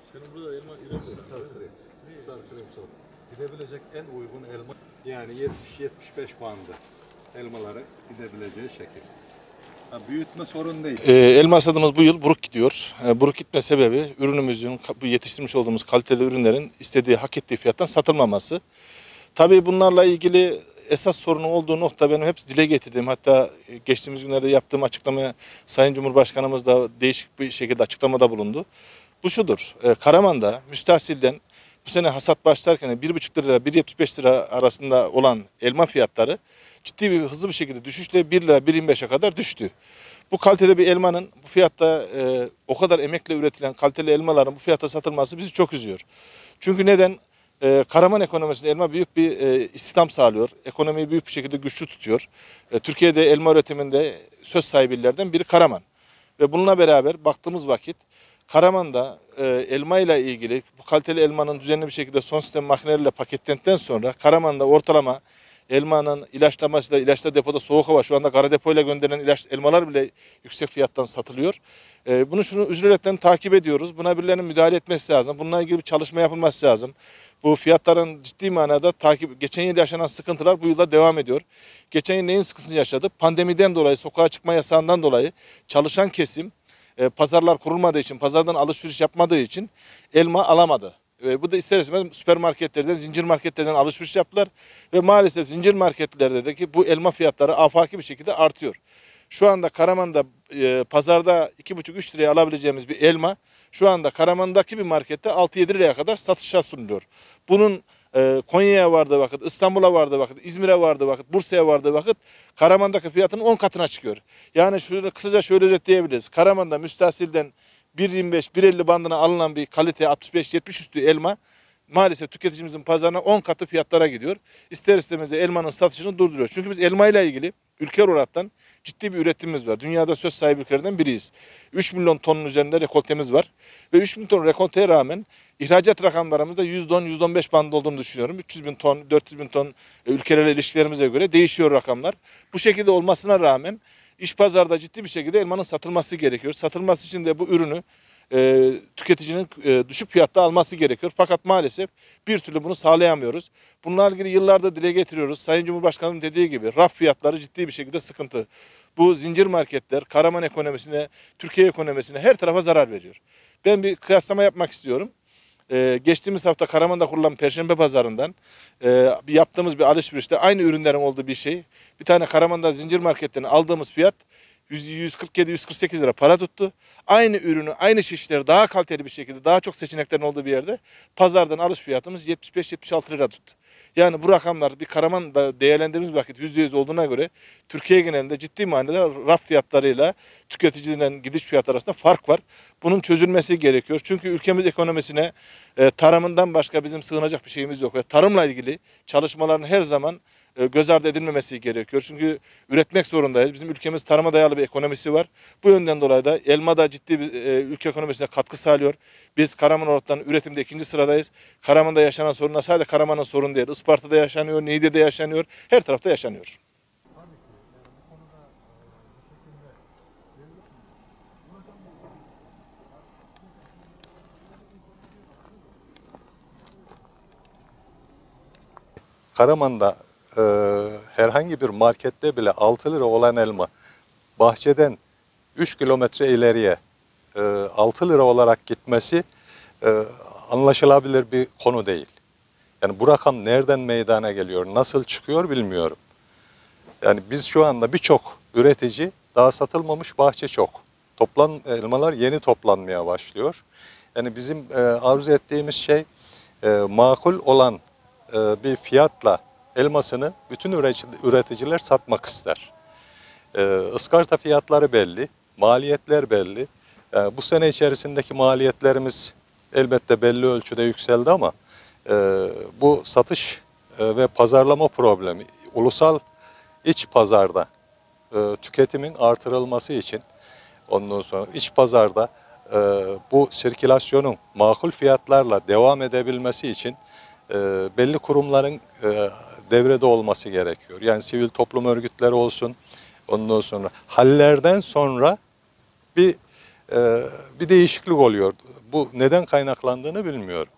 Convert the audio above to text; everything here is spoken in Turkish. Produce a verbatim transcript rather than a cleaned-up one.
Senin burada elma İrem gidebilecek en uygun elma yani yetmiş yetmiş beş bandı elmaları gidebileceği şekil. Ha, büyütme sorun değil. Ee, elma hasadımız bu yıl buruk gidiyor. Ee, buruk gitme sebebi ürünümüzün, bu yetiştirmiş olduğumuz kaliteli ürünlerin istediği, hak ettiği fiyattan satılmaması. Tabii bunlarla ilgili esas sorunu olduğu nokta benim hep dile getirdiğim, hatta geçtiğimiz günlerde yaptığım açıklamaya Sayın Cumhurbaşkanımız da değişik bir şekilde açıklamada bulundu. Bu şudur, e, Karaman'da müstahsilden bu sene hasat başlarken bir buçuk lira bir yetmiş beş lira arasında olan elma fiyatları ciddi bir hızlı bir şekilde düşüşle bir lira bir yirmi beşe kadar düştü. Bu kalitede bir elmanın bu fiyatta e, o kadar emekle üretilen kaliteli elmaların bu fiyata satılması bizi çok üzüyor. Çünkü neden? E, Karaman ekonomisinde elma büyük bir e, istihdam sağlıyor. Ekonomiyi büyük bir şekilde güçlü tutuyor. E, Türkiye'de elma üretiminde söz sahibi illerden biri Karaman. Ve bununla beraber baktığımız vakit Karaman'da e, elma ile ilgili bu kaliteli elmanın düzenli bir şekilde son sistem makineleriyle paketlendikten sonra Karaman'da ortalama elmanın ilaçlamasıyla, ilaçla depoda soğuk hava, şu anda kara depoyla gönderilen ilaç elmalar bile yüksek fiyattan satılıyor. E, bunu şunu üzülerekten takip ediyoruz. Buna birilerinin müdahale etmesi lazım. Bununla ilgili bir çalışma yapılması lazım. Bu fiyatların ciddi manada takip, geçen yıl yaşanan sıkıntılar bu yılda devam ediyor. Geçen yıl neyin sıkıntısını yaşadık? Pandemiden dolayı, sokağa çıkma yasağından dolayı çalışan kesim, e, pazarlar kurulmadığı için, pazardan alışveriş yapmadığı için elma alamadı. Ve bu da ister istemez süpermarketlerden, zincir marketlerden alışveriş yaptılar. Ve maalesef zincir marketlerde de ki bu elma fiyatları afaki bir şekilde artıyor. Şu anda Karaman'da e, pazarda iki buçuk üç liraya alabileceğimiz bir elma şu anda Karaman'daki bir markette altı yedi liraya kadar satışa sunuluyor. Bunun e, Konya'ya vardığı vakit, İstanbul'a vardığı vakit, İzmir'e vardığı vakit, Bursa'ya vardığı vakit Karaman'daki fiyatının on katına çıkıyor. Yani şurada kısaca şöyle özetleyebiliriz. Karaman'da müstahsilden bir yirmi beş bir elli bandına alınan bir kalite altmış beş yetmiş üstü elma maalesef tüketicimizin pazarına on katı fiyatlara gidiyor. İster istemez elmanın satışını durduruyor. Çünkü biz elma ile ilgili ülke olaraktan ciddi bir üretimimiz var. Dünyada söz sahibi ülkelerden biriyiz. üç milyon tonun üzerinde rekoltemiz var. Ve üç milyon ton rekolteye rağmen ihracat rakamlarımızda yüzde on yüzde on beş bandı olduğunu düşünüyorum. üç yüz bin ton, dört yüz bin ton ülkelerle ilişkilerimize göre değişiyor rakamlar. Bu şekilde olmasına rağmen iş pazarda ciddi bir şekilde elmanın satılması gerekiyor. Satılması için de bu ürünü e, tüketicinin e, düşük fiyatta alması gerekiyor. Fakat maalesef bir türlü bunu sağlayamıyoruz. Bununla ilgili yıllardır dile getiriyoruz. Sayın Cumhurbaşkanı'nın dediği gibi raf fiyatları ciddi bir şekilde sıkıntı. Bu zincir marketler Karaman ekonomisine, Türkiye ekonomisine her tarafa zarar veriyor. Ben bir kıyaslama yapmak istiyorum. Ee, geçtiğimiz hafta Karaman'da kurulan Perşembe Pazarı'ndan e, bir yaptığımız bir alışverişte aynı ürünlerin olduğu bir şey. Bir tane Karaman'da zincir marketten aldığımız fiyat yüz kırk yedi yüz kırk sekiz lira para tuttu. Aynı ürünü, aynı şişleri daha kaliteli bir şekilde, daha çok seçeneklerin olduğu bir yerde pazardan alış fiyatımız yetmiş beş yetmiş altı lira tuttu. Yani bu rakamlar bir Karaman'da değerlendirdiğimiz vakit yüzde yüz olduğuna göre Türkiye genelinde ciddi manada raf fiyatlarıyla tüketiciden gidiş fiyatları arasında fark var. Bunun çözülmesi gerekiyor. Çünkü ülkemiz ekonomisine e, tarımından başka bizim sığınacak bir şeyimiz yok. Ve tarımla ilgili çalışmaların her zaman e, göz ardı edilmemesi gerekiyor. Çünkü üretmek zorundayız. Bizim ülkemiz tarıma dayalı bir ekonomisi var. Bu yönden dolayı da elma da ciddi bir e, ülke ekonomisine katkı sağlıyor. Biz Karaman olarak üretimde ikinci sıradayız. Karaman'da yaşanan sorunlar sadece Karaman'ın sorunu değil. Isparta'da yaşanıyor, Niğde'de yaşanıyor, her tarafta yaşanıyor. Karaman'da e, herhangi bir markette bile altı lira olan elma bahçeden üç kilometre ileriye e, altı lira olarak gitmesi e, anlaşılabilir bir konu değil. Yani bu rakam nereden meydana geliyor, nasıl çıkıyor bilmiyorum. Yani biz şu anda birçok üretici daha satılmamış bahçe çok. Toplan elmalar yeni toplanmaya başlıyor. Yani bizim e, arzu ettiğimiz şey e, makul olan e, bir fiyatla elmasını bütün üreticiler satmak ister. E, ıskarta fiyatları belli, maliyetler belli. E, bu sene içerisindeki maliyetlerimiz elbette belli ölçüde yükseldi ama e, bu satış e, ve pazarlama problemi ulusal iç pazarda e, tüketimin artırılması için, ondan sonra iç pazarda e, bu sirkülasyonun makul fiyatlarla devam edebilmesi için e, belli kurumların e, devrede olması gerekiyor. Yani sivil toplum örgütleri olsun, ondan sonra hallerden sonra bir e, bir değişiklik oluyor. Bu neden kaynaklandığını bilmiyorum.